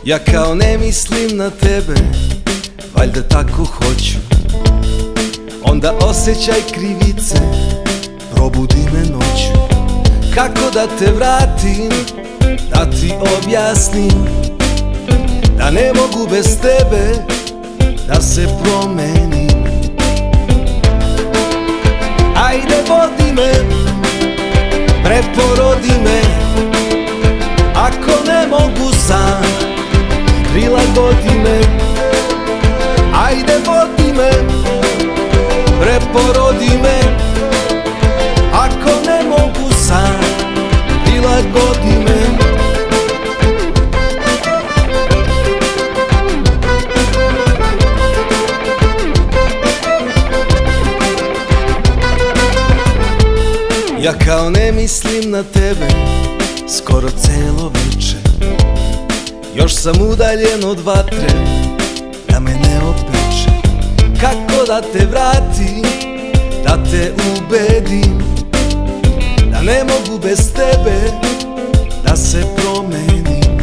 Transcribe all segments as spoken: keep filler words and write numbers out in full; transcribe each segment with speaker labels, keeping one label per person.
Speaker 1: Ja kao ne mislim na tebe, valjda tako hoću. Onda osjećaj krivice, probudi me noću. Kako da te vratim, da ti objasnim da ne mogu bez tebe da se promenim. Ajde vodi me, preporodi me, ako ne mogu sam, prilagodi me. Ajde vodi me, preporodi me, ako ne mogu sam, prilagodi me. Ja kao ne mislim na tebe skoro celo veče. Još sam udaljen od vatre da me ne opeče. Kako da te vratim, da te ubedim da ne mogu bez tebe da se promenim.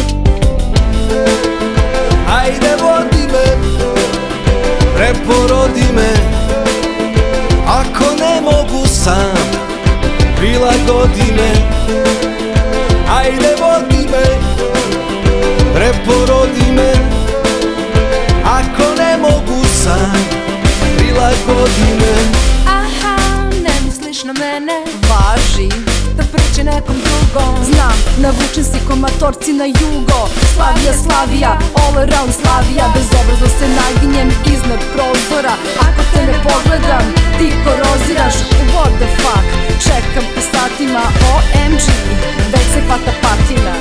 Speaker 1: Ajde vodi me, preporodi me, ako ne mogu sam, prilagodi me. Ajde vodi me, preporodi me, ako ne mogu sam, prilagodi me.
Speaker 2: Aha, ne misliš na mene, važi da priče nekom drugom. Znam, navučen si ko matorci na jugo. Slavija, Slavija, all around Slavija. Bezobrazno se naginjem iznad prozora. Ako te ne pogledam, ti koroziraš. What the fuck, čekam te satima. O M G, već se hvata patina.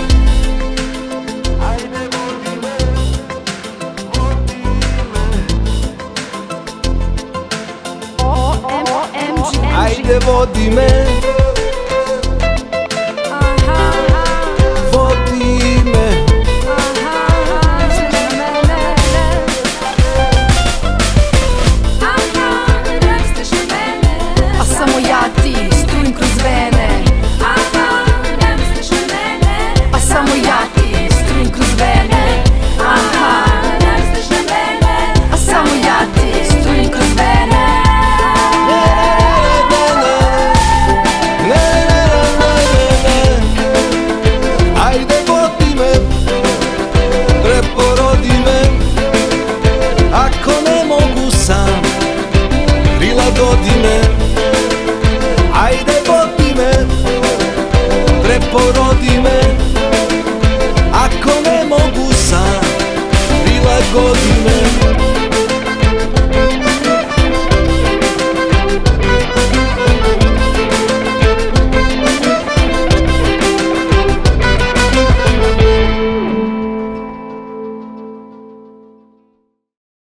Speaker 1: Ajde vodi me,